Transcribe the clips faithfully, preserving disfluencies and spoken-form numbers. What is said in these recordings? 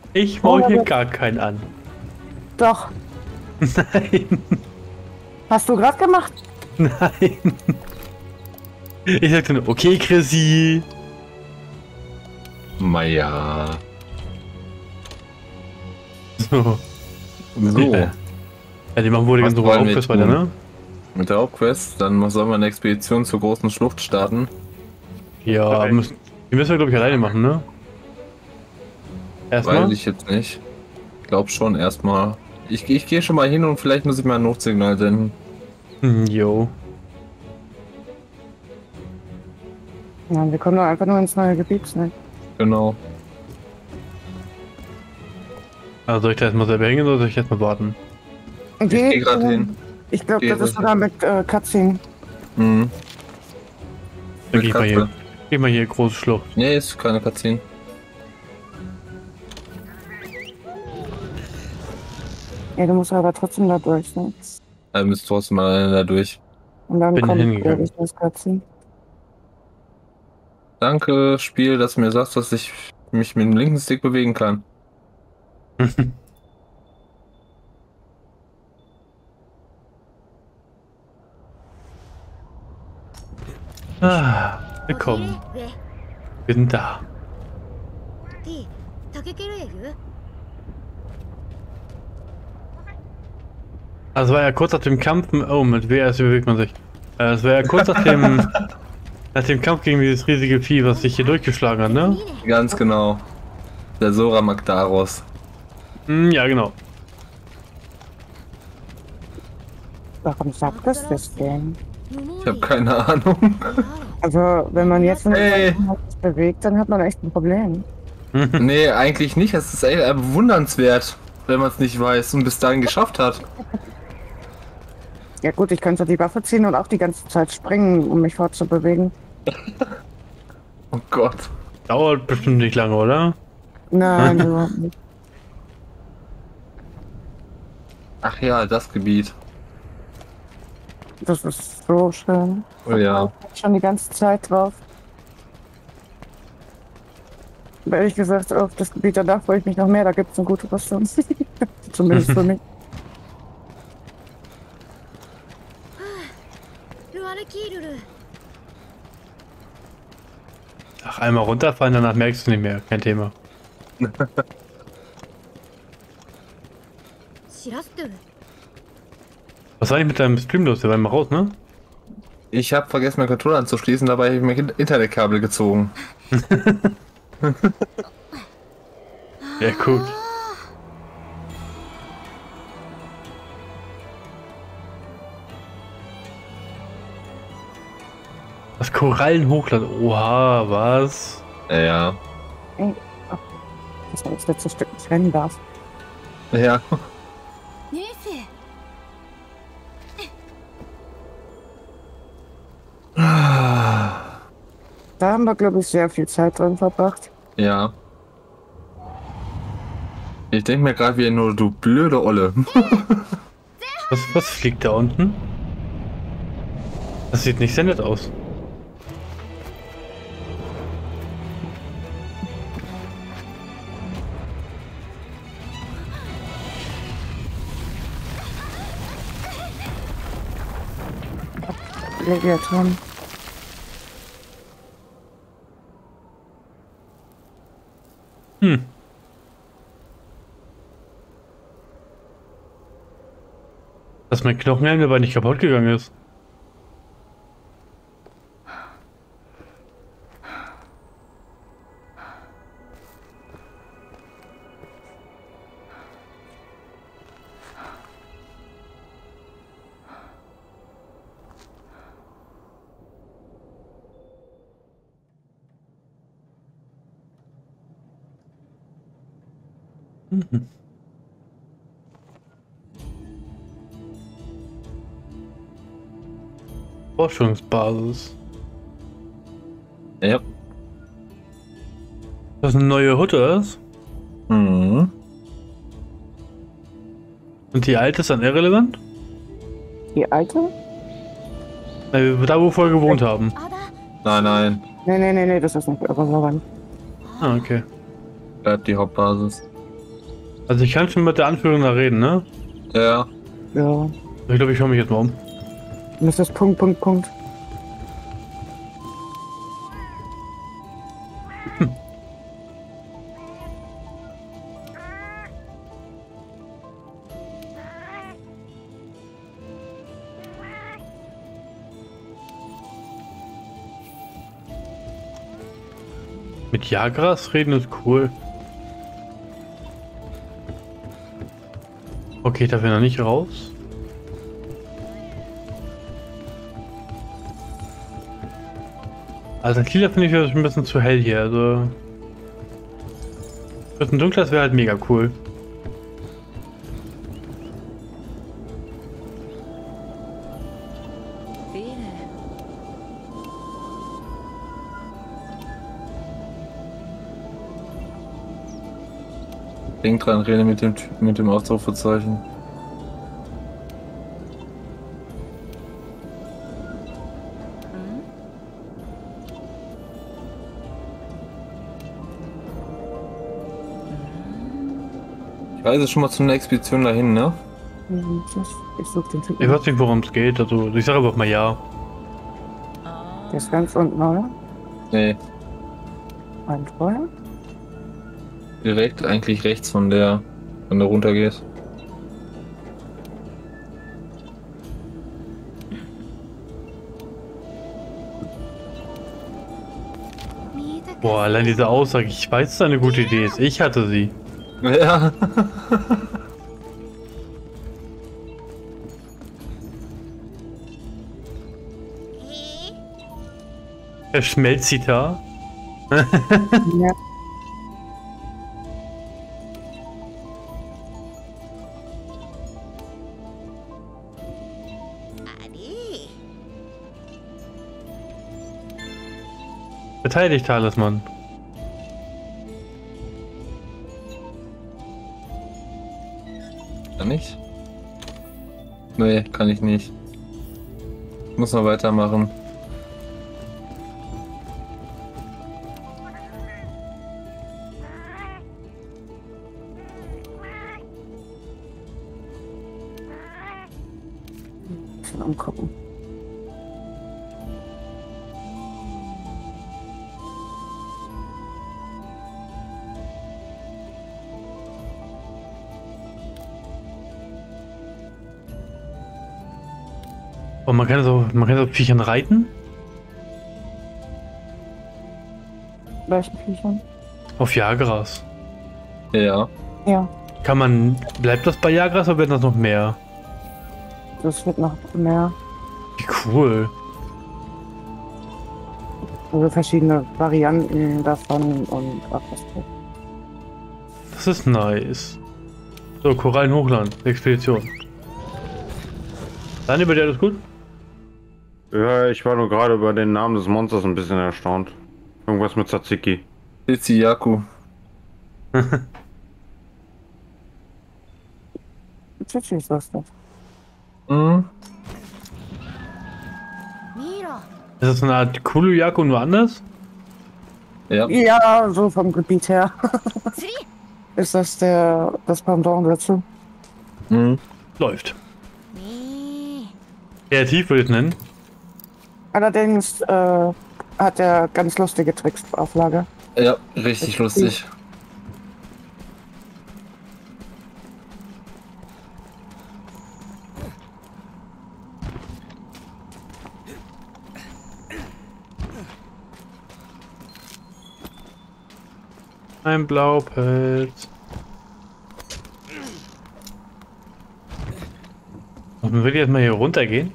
Ich Oh, baue hier aber- gar keinen an. Doch. Nein, Hast du gerade gemacht? nein. Ich sagte nur, okay, Chrissy. Maja. So. So, Ja, die machen wohl die Was ganze wollen wir Hauptquest weiter, tun? ne? mit der Hauptquest, dann sollen wir eine Expedition zur großen Schlucht starten. Ja, Okay. müssen, die müssen wir, glaube ich, alleine machen, ne? Erstmal. Weiß ich jetzt nicht. Ich glaube schon erstmal. Ich, ich gehe schon mal hin und vielleicht muss ich mal ein Notsignal senden. Hm, Jo. Ja, wir kommen doch einfach nur ins neue Gebiet, ne? Genau. Also soll ich da erstmal selber hingehen oder soll ich erstmal warten? Ich gehe gerade hin. Ich glaube, Geh das ist ruhig sogar mit äh, Cutscene. Mhm. Dann Mit geh ich mal Katze. hier. Geh mal hier, große Schlucht. Nee, ist keine Cutscene. Ja, du musst aber trotzdem da durch, ne? Da müsst trotzdem mal da durch. Und dann Bin kommt, hingegangen. glaube ich, das Cutscene. Danke, Spiel, dass du mir sagst, dass ich mich mit dem linken Stick bewegen kann. Ah, willkommen. Wir sind da. Also war ja kurz nach dem Kampf. Oh, mit W S bewegt man sich. Äh, Es war ja kurz nach dem, nach dem Kampf gegen dieses riesige Vieh, was sich hier durchgeschlagen hat, ne? Ganz genau. Der Sora Magdaros. Hm, ja, genau. Warum sagt das das denn? Ich habe keine Ahnung. Also, wenn man jetzt nicht Hey. sich bewegt, dann hat man echt ein Problem. Nee, eigentlich nicht. Es ist echt bewundernswert, wenn man es nicht weiß und bis dahin geschafft hat. Ja gut, ich könnte die Waffe ziehen und auch die ganze Zeit springen, um mich fortzubewegen. Oh Gott. Dauert bestimmt nicht lange, oder? Nein, überhaupt nicht. Ach ja, das Gebiet. Das ist so schön. Oh ja. Ich hab schon die ganze Zeit drauf. Aber ehrlich gesagt, auf das Gebiet danach freue ich mich noch mehr. Da gibt es eine gute Rüstung. Zumindest für mich. Ach, einmal runterfallen, danach merkst du nicht mehr. Kein Thema. Was war eigentlich mit deinem Stream los? Der war immer raus, ne? Ich habe vergessen, mein Controller anzuschließen, dabei habe ich mein Internetkabel gezogen. Ja, gut. Das Korallenhochland. Oha, was? Ja, ja. Dass man das letzte Stück nicht rennen darf. Ja. Da haben wir, glaube ich, sehr viel Zeit drin verbracht. Ja. Ich denke mir gerade wieder nur, du blöde Olle. Was, was fliegt da unten? Das sieht nicht sehr nett aus. Leviathan. Hm. Dass mein Knochenhelm dabei nicht kaputt gegangen ist. Mhm. Forschungsbasis. Ja. Das ist eine neue Hütte, ist? Mhm. Und die alte ist dann irrelevant? Die alte? Äh, Da, wo wir vorher gewohnt haben. Nein, nein. Nee, nee, nee, nee, das ist nicht irrelevant. Ah, okay. Bleibt die Hauptbasis. Also ich kann schon mit der Anführerin da reden, ne? Ja. Ja. Ich glaube, ich schaue mich jetzt mal um. Und ist das Punkt, Punkt, Punkt. Hm. Mit Jagras reden ist cool. Okay, darf ich noch nicht raus? Also Kieler finde ich das ein bisschen zu hell hier, also... Das ein dunkles wäre halt mega cool. Denk dran, rede mit dem Typ mit dem Ausrufezeichen. Ich reise schon mal zu einer Expedition dahin, ne? Ich suche den Typen. Ich weiß nicht, worum es geht, also ich sage einfach mal ja. Der ist ganz unten, oder? Nee, Ein Feuer? direkt eigentlich rechts von der, wenn du runter gehst. Boah, allein diese Aussage, ich weiß, dass es eine gute Idee ist. Ich hatte sie. Ja. Der Schmelzita. Ja. Beteiligt, Talisman. Kann ich? Nee, kann ich nicht. Ich muss noch weitermachen. Schon umgucken. Und man kann so, man kann so Viechern reiten? Welchen Viechern? Auf Jagras. Ja. Ja, Kann man, bleibt das bei Jagras oder wird das noch mehr? das wird noch mehr. Wie cool. Also verschiedene Varianten davon und ach, was gut. Das ist nice. So, Korallenhochland, Expedition. Dann über dir alles gut? Ja, ich war nur gerade über den Namen des Monsters ein bisschen erstaunt. Irgendwas mit Tzatziki. Ichiyaku. Tschüssi, ist was das? Mhm. Ist das so eine Art Kuluyaku nur anders? Ja. Ja, so vom Gebiet her. Ist das der das Pendant dazu? Mhm. Läuft. Kreativ würde ich es nennen. Allerdings äh, hat er ganz lustige Tricks auf Lager. Ja, richtig lustig. Ein Blaupelz. Und man will jetzt mal hier runtergehen.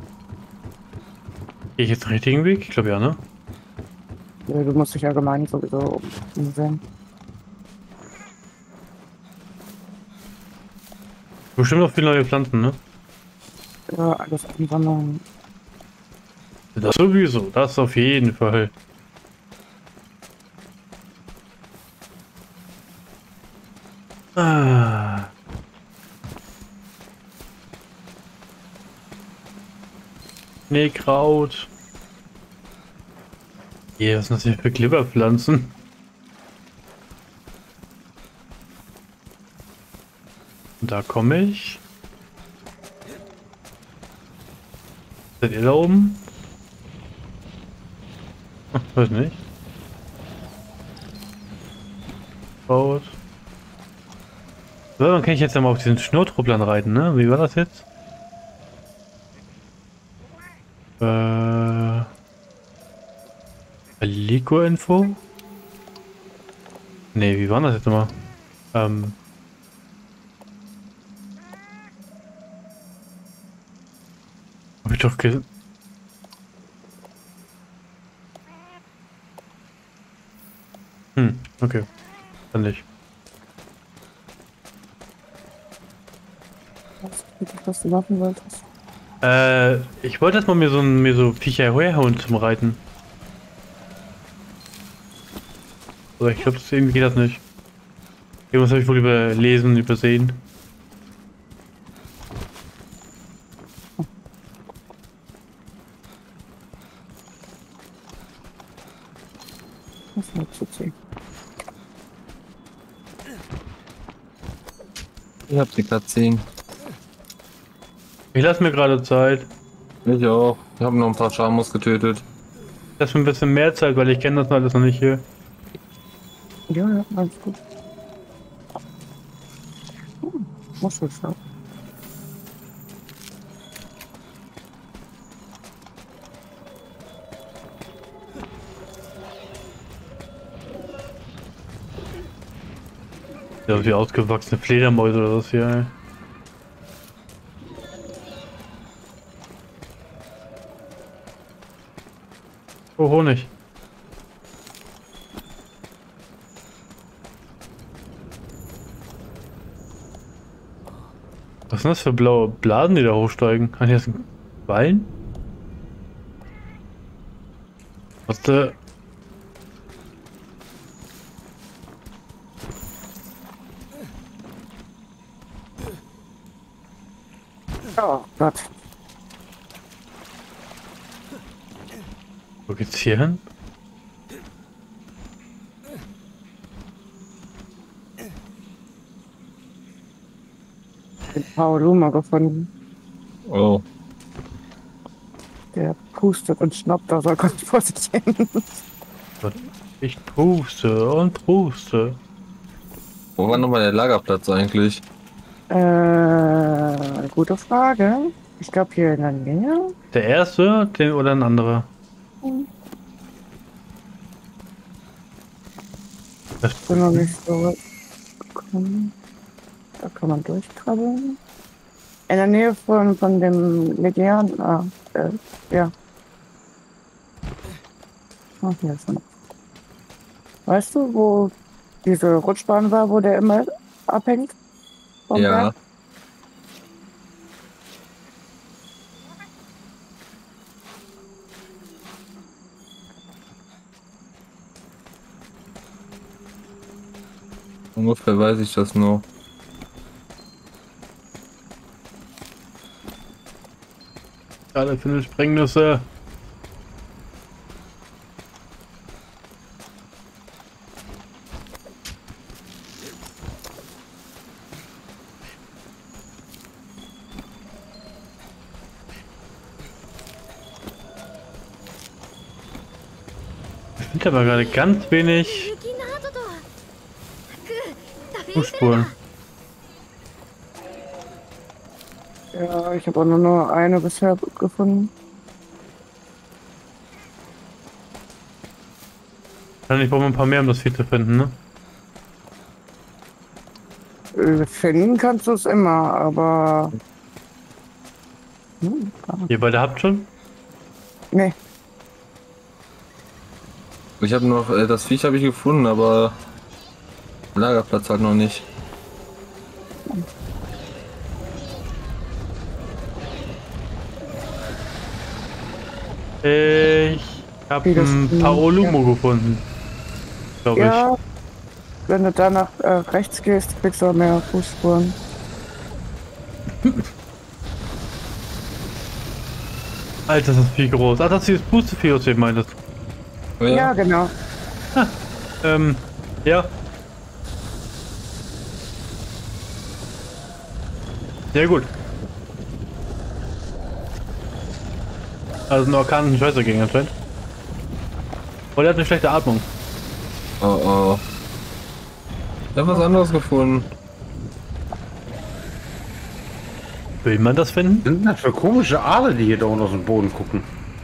Gehe ich jetzt den richtigen Weg? Ich glaube ja, ne? Ja, du musst dich allgemein sowieso umsehen. Bestimmt noch viele neue Pflanzen, ne? Ja, alles ansammeln. Das sowieso, das auf jeden Fall. Ah. Nee, Kraut. Hier, was sind das hier für Glibberpflanzen? Da komme ich. Seid ihr da oben? Ach, weiß nicht. Baut. So, dann kann ich jetzt ja mal auf diesen Schnurtrupplern reiten, ne? Wie war das jetzt? Äh. Lico-Info? Ne, wie war das jetzt nochmal? Ähm. Hab ich doch ge... Hm, okay. Dann nicht. Was, was du machen wolltest. Äh, ich wollte erstmal mir so ein mir so Viecher herholen zum Reiten. Aber ich glaube, das irgendwie geht das nicht. Irgendwas habe ich wohl überlesen, übersehen. Was ist mit zu ziehen? Ich hab die Cutscene. Ich lasse mir gerade Zeit. Ich auch. Ich habe noch ein paar Schamos getötet. Lass mir ein bisschen mehr Zeit, weil ich kenne das alles noch nicht hier. Ja, ja, alles gut. Hm, muss ich sagen. Ja, wie ausgewachsene Fledermäuse oder was hier, ey. Oh, Honig. Was sind das für blaue Blasen, die da hochsteigen? Ach, hier sind Ballen? Was der... Oh Gott. Wo geht's hier hin? Den Paoluma gefunden. Oh. Der pustet und schnappt da so ganz vor sich hin. Ich puste und puste. Wo war nochmal der Lagerplatz eigentlich? Äh, gute Frage. Ich glaube hier in der Nähe. Der erste, den oder ein anderer? Das Ich bin noch nicht so weit gekommen. Da kann man durchkrabbeln. In der Nähe von, von dem Legian. Ah, äh, ja. Ach, hier ist noch. Weißt du, wo diese Rutschbahn war, wo der immer abhängt? Vom Ja. Berg? Ungefähr weiß ich das noch. alle für eine Sprengnüsse. Ich finde aber gerade ganz wenig Fußspuren. Ja, ich habe auch nur noch eine bisher gefunden. Wahrscheinlich brauchen wir ein paar mehr, um das Vieh zu finden, ne? Äh, Finden kannst du es immer, aber... Hm, Ihr beide habt schon? nee, Ich habe noch, äh, das Viech habe ich gefunden, aber Lagerplatz halt noch nicht. Ich habe Wie das ein Vieh, Paolumo gefunden. Glaube ja, wenn du danach äh, rechts gehst, kriegst du auch mehr Fußspuren. ich. Alter, ist das Vieh groß. Ah, das hier ist Pustevieh, was du eben meintest. Oh, Ja, ja. genau. Ähm, ja. Sehr gut. Also ein Orkan ist ein Scheiße gegen anscheinend. Oder er hat eine schlechte Atmung. Oh oh. Ich hab was anderes gefunden. Will man das finden? Was sind denn das für komische Aale, die hier da unten aus dem Boden gucken?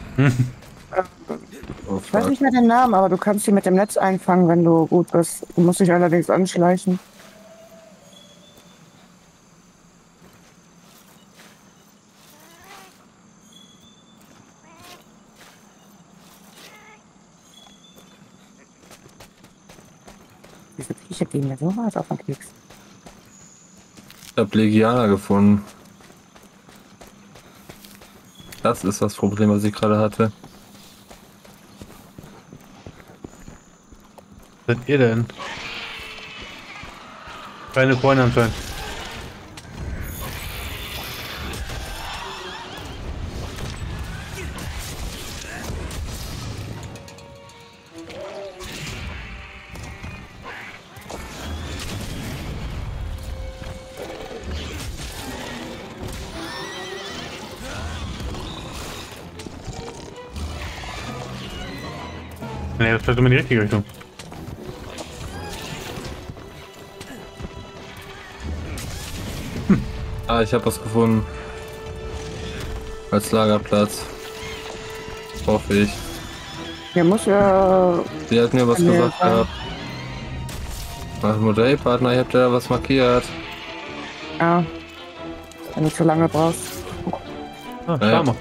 Oh, Ich weiß fuck. nicht mehr den Namen, aber du kannst sie mit dem Netz einfangen, wenn du gut bist. Du musst dich allerdings anschleichen. Diese Viecher gehen mir so hart auf den Keks. Ich hab Legianer gefunden. Das ist das Problem, was ich gerade hatte. Was seid ihr denn? Keine Freunde anscheinend. Nee, das fährt immer in die richtige Richtung. Ah, ich habe was gefunden. Als Lagerplatz. Hoffe ich. Hier muss ja. Sie hat mir was Nee, gesagt ähm. gehabt. Ach, Modellpartner, ich hab da was markiert. Ja. Wenn du zu lange brauchst. Ah, Ja. schau mal.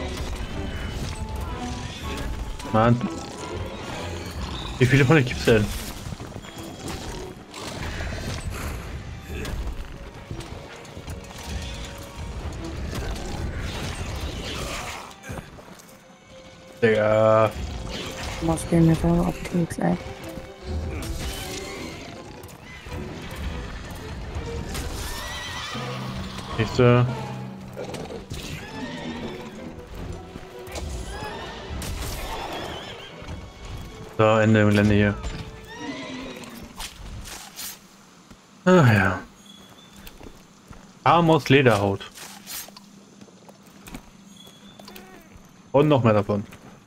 Mann. Wie viele von euch gibt's denn? Digga. Du musst gehen mir so auf den Keks, ey. Nächste. So, Ende im Gelände hier. Ach ja. Arm aus Lederhaut. Und noch mehr davon.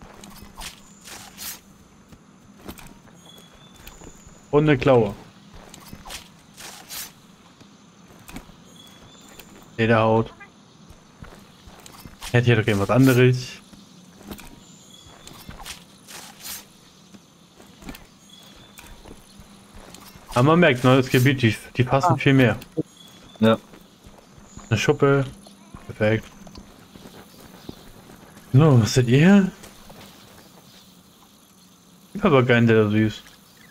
Und eine Klaue. Lederhaut. Hätte hier doch irgendwas anderes. Aber man merkt, neues Gebiet, die, die passen Ah. viel mehr. Ja. Eine Schuppe. Perfekt. So, was seid ihr? Die Papageien, der da süß.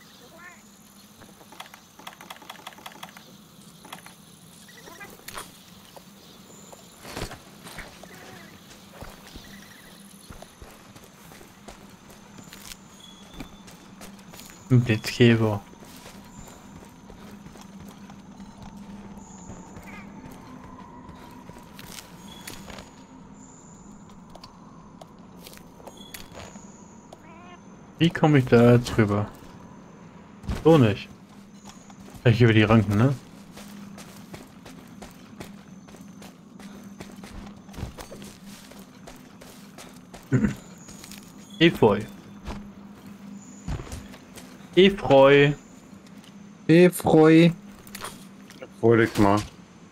Ein Blitzkäfer. Wie komme ich da jetzt rüber? So nicht. Ich über die Ranken, ne? Efeu. Efeu. Efreu. Freu dich mal.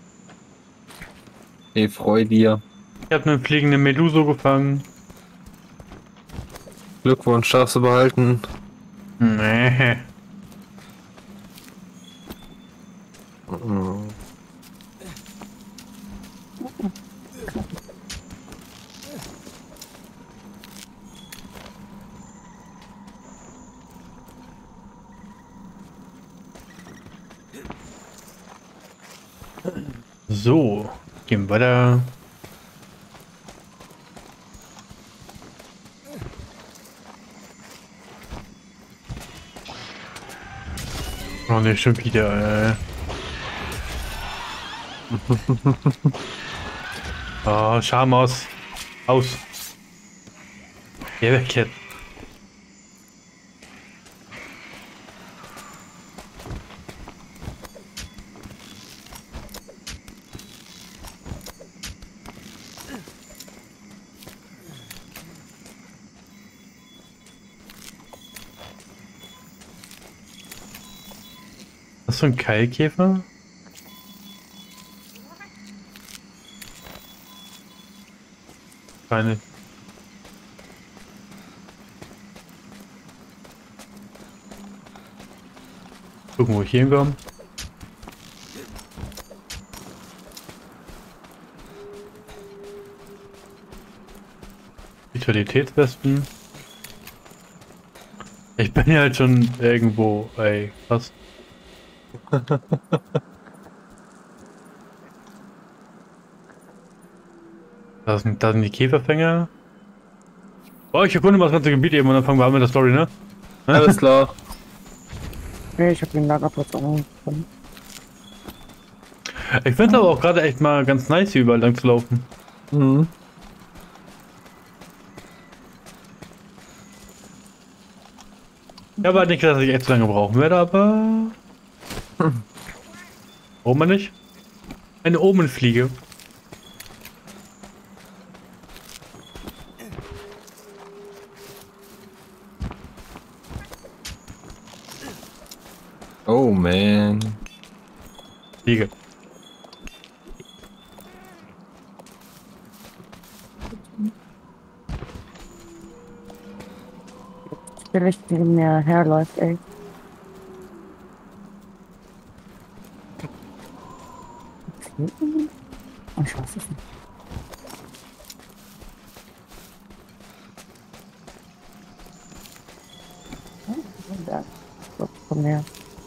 Efreu dir. Ich habe eine fliegende Meduso gefangen. Glückwunsch, darfst du behalten. Nee. So, gehen wir da. Oh ne, schon wieder, äh. Oh, Schamhaus. Aus. Geh weg jetzt. Hast du einen Keilkäfer? Keine. Gucken, wo ich hier hinkomme. Vitalitätswesten. Ich bin ja halt schon irgendwo, ey, was? Da sind, da sind die Käferfänger. Oh, ich erkunde mal das ganze Gebiet eben und dann fangen wir an mit der Story, ne? Alles klar. Nee, ich habe den Lagerplatz auch noch nicht gefunden. Ich finde es aber auch gerade echt mal ganz nice, hier überall lang zu laufen. Mhm. Ich habe halt nicht gedacht, dass ich echt so lange brauchen werde, aber... Warum nicht? Eine Omenfliege. Oh man. Fliege. Der Licht neben mir herläuft, ey. Oh, ich weiß es nicht. Oh, da. So, komm her.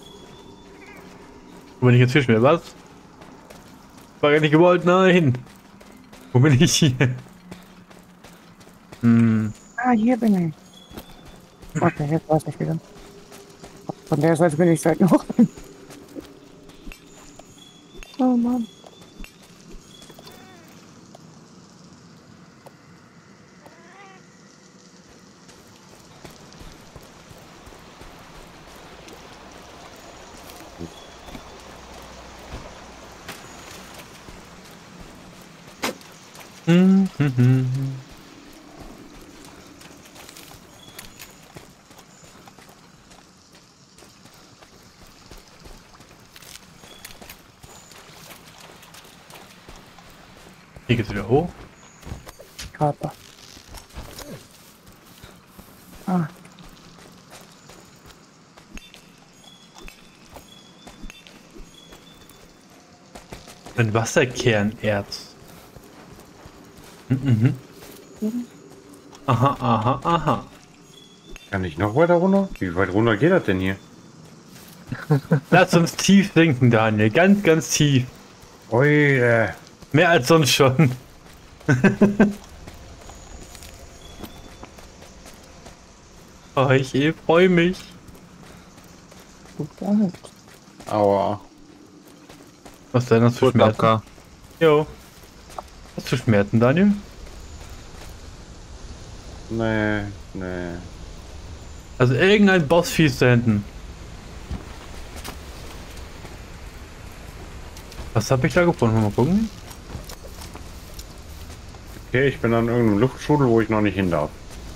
Wo bin ich jetzt Fisch mehr? Was? War gar nicht gewollt, nein! Wo bin ich hier? Hm. Ah, hier bin ich. Okay, jetzt weiß ich wieder. Von der Seite bin ich seit noch. Oh Mann. Hm, hm, hm. Hier geht's wieder hoch. Körper. Ah, Ein Wasserkernerz. Mhm. mhm. Aha, aha, aha. Kann ich noch weiter runter? Wie weit runter geht das denn hier? Lass uns tief sinken, Daniel. Ganz, ganz tief. Ui, äh. Mehr als sonst schon. Oh, ich freue mich. gut gehalten. Aua. Was denn? Hast du Gut, Schmerzen? Babka. Jo. Hast du Schmerzen, Daniel? Nee, nee. Also irgendein Bossvieh ist da hinten. Was habe ich da gefunden? Mal gucken. Okay, ich bin an irgendeinem Luftschudel, wo ich noch nicht hin darf.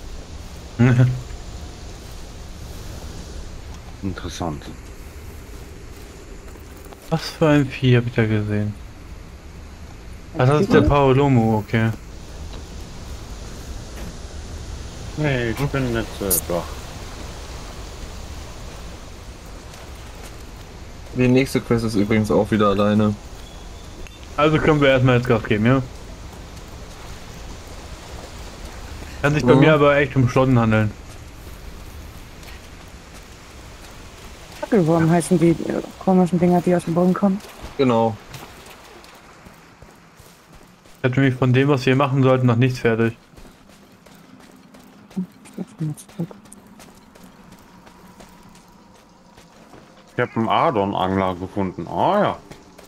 Interessant. Was für ein Vieh habe ich da gesehen? Ah, das ist der Paolomo, okay. Nee, ich bin nicht äh, doch. Die nächste Quest ist übrigens auch wieder alleine. Also können wir erstmal jetzt Gas geben, ja? Kann sich bei Ja. mir aber echt um Stunden handeln. Fackelwurm heißen die äh, komischen Dinger, die aus dem Boden kommen. Genau. Ich hatte nämlich von dem, was wir machen sollten, noch nichts fertig. Ich bin jetzt zurück. Ich habe einen Adonangler gefunden. Ah ja.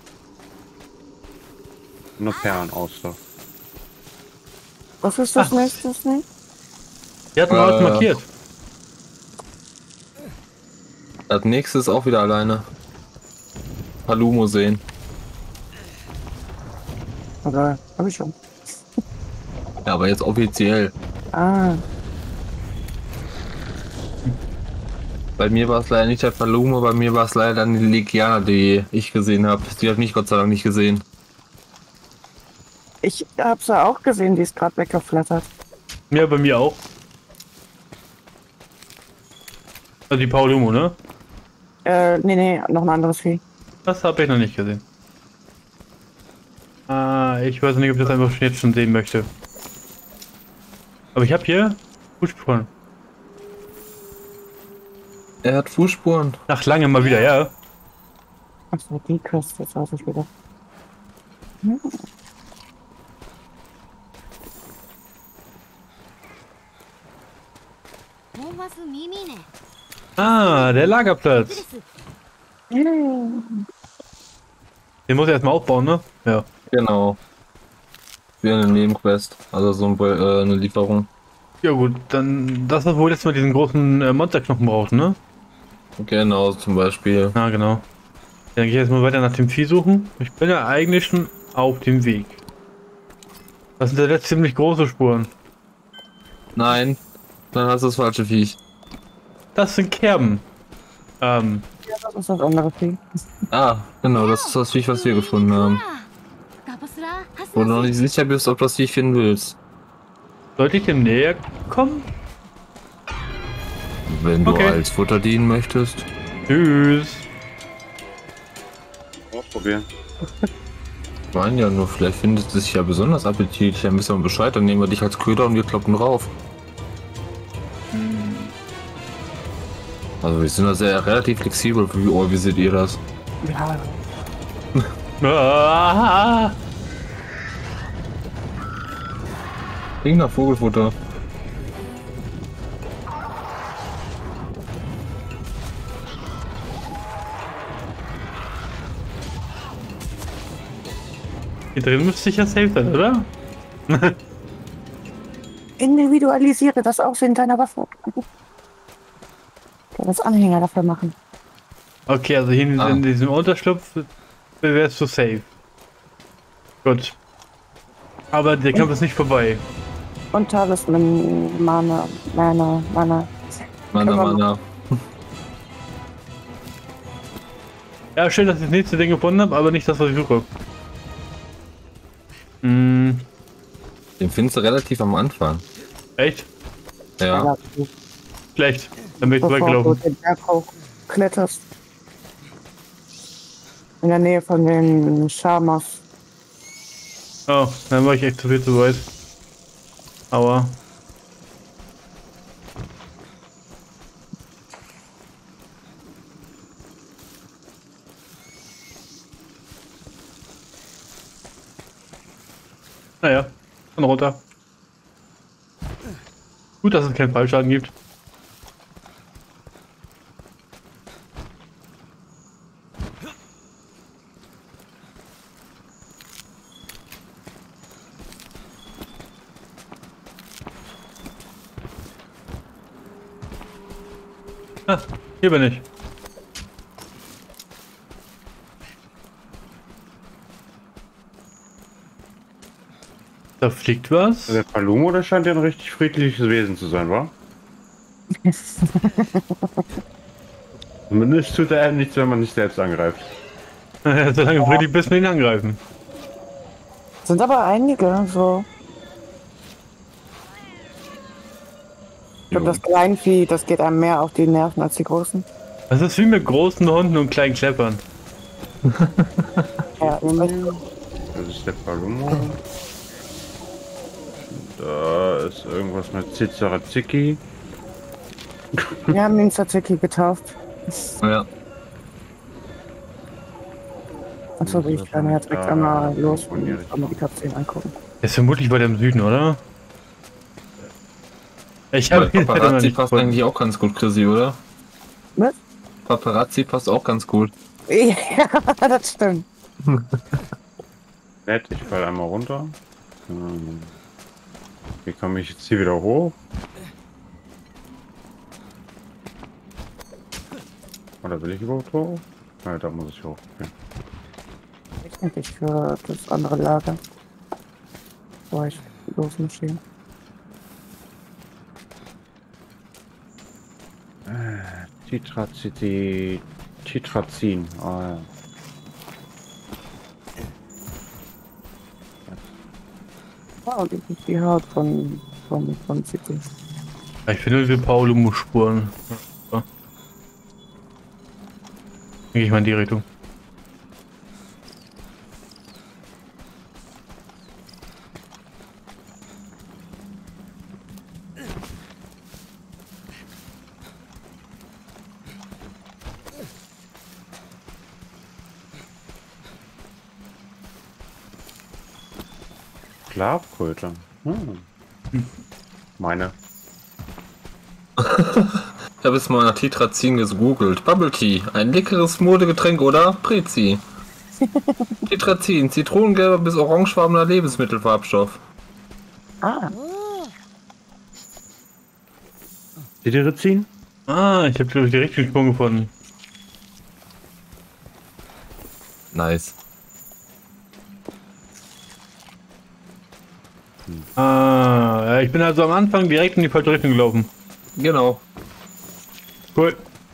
Eine Perlenauster. Was ist das Ach. nächste? Nicht? Die hatten Äh. alles markiert. Das nächste ist auch wieder alleine. Palumo sehen. Aber hab ich schon. Ja, aber jetzt offiziell. Ah, Bei mir war es leider nicht der Palumo, bei mir war es leider dann die Legianer, die ich gesehen habe. Die habe ich Gott sei Dank nicht gesehen. Ich habe sie auch gesehen, die ist gerade weggeflattert. Ja, bei mir auch. Also die Paulumo, ne? Äh, nee, nee, noch ein anderes Vieh. Das habe ich noch nicht gesehen. Ah, ich weiß nicht, ob ich das einfach jetzt schon sehen möchte. Aber ich habe hier Fußspuren. Er hat Fußspuren. Nach langem mal wieder, ja. Achso, die Küste, jetzt weiß ich wieder. Hm. Ah, der Lagerplatz. Den muss ich erstmal aufbauen, ne? Ja. Genau. Wie eine Nebenquest. Also so ein, äh, eine Lieferung. Ja gut, dann das ist wohl jetzt mal diesen großen äh, Monsterknochen brauchen, ne? Genau, zum Beispiel. Ah, genau. Dann gehe ich jetzt mal weiter nach dem Vieh suchen. Ich bin ja eigentlich schon auf dem Weg. Das sind ja jetzt ziemlich große Spuren. Nein, dann hast du das falsche Viech. Das sind Kerben. Ähm, Ja, das ist das andere Vieh. Ah, genau, das ist das Viech, was wir gefunden haben. Wo du noch nicht sicher bist, ob du das Viech finden willst. sollte ich dem näher kommen? Wenn du Okay. als Futter dienen möchtest. Tschüss. Ausprobieren. Ich meine ja nur, vielleicht findet es sich ja besonders appetitlich. Dann wissen wir Bescheid, dann nehmen wir dich als Köder und wir kloppen drauf. Also wir sind da sehr relativ flexibel. Wie, oh, wie seht ihr das? Ja, Ah, Klingt nach Vogelfutter. hier drin müsste ich ja safe sein, oder? individualisiere das Aussehen deiner Waffe. Ich kann das Anhänger dafür machen. Okay, also hier in, Ah. in diesem Unterschlupf wärst du safe. Gut. Aber der Kampf ist nicht vorbei. Und Talisman, Mana, Mana, Mana. Mana, Können wir Mana. Ja, schön, dass ich das nächste Ding gefunden habe, aber nicht das, was ich suche. Hm, Den findest du relativ am Anfang. echt? Ja. Ja, Schlecht. Dann bin ich bevor du weggelaufen. den Berg hochkletterst. In der Nähe von den Schamas. Oh, dann war ich echt zu viel zu weit. Aua. Naja, dann runter. Gut, dass es keinen Fallschaden gibt. Ah, hier bin ich. Da fliegt was. Der Palumo, der scheint ja ein richtig friedliches Wesen zu sein, wa? Zumindest tut er nichts, wenn man nicht selbst angreift. Solange wir die bis wir ihn angreifen. Sind aber einige, so. Ich glaube, das Kleinvieh, das geht einem mehr auf die Nerven als die Großen. Das ist wie mit großen Hunden und kleinen Kleppern. Ja, ihr möchtet- Das ist der Palumo. Da ist irgendwas mit Zizaraziki. wir haben ihn Tzatziki getauft. Ja. Achso, ich kann ja direkt einmal los und einmal die Kapseln angucken. Er ist vermutlich bei dem Süden, oder? Ich habe ihn leider noch Paparazzi nicht passt gefunden. eigentlich auch ganz gut, Chrissy, oder? Was? Paparazzi passt auch ganz gut. Ja, das stimmt. Nett, ich fall einmal runter. Hm. Wie komme ich jetzt hier wieder hoch? Oder will ich überhaupt hoch? Ja, da muss ich hoch. Okay. Ich denke, ich für das andere Lager. Bevor ich losmarschieren. Titrazin. Titrazin. Ah, ja. Oh, das ist die Haut von, von, von City. Ja, ich finde diese Paulumus-Spuren. Ja. Gehe ich mal in die Richtung. Sklavkultur. Hm. Meine. Ich habe jetzt mal nach Titrazin gegoogelt. Bubble Tea, ein leckeres Modegetränk oder Prezi. Titrazin, zitronengelber bis orangefarbener Lebensmittelfarbstoff. Ah, Titrazin? Ah, ich habe glaube ich die richtige Sprung gefunden. Nice. Ah, ja, ich bin also am Anfang direkt in die falsche Richtung gelaufen. Genau. Cool.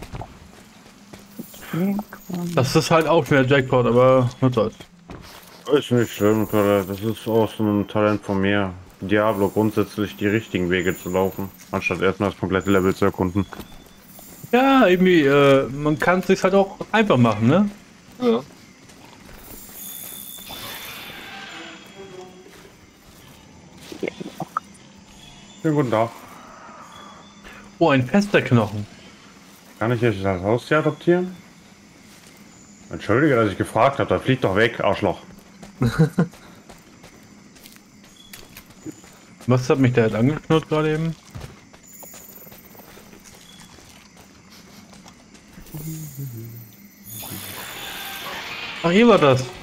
okay, komm. Das ist halt auch wieder Jackpot, aber was soll's. Ist nicht schlimm, Körder. Das ist auch so ein Talent von mir. Diablo grundsätzlich die richtigen Wege zu laufen, anstatt erstmal das komplette Level zu erkunden. Ja, irgendwie, äh, man kann es sich halt auch einfach machen, ne? Ja. Schönen guten Tag. Oh, ein fester Knochen. Kann ich euch das Haustier adoptieren? Entschuldige, dass ich gefragt habe. Da fliegt doch weg, Arschloch. Was hat mich da jetzt angeschnurrt gerade eben? Ach, hier war das.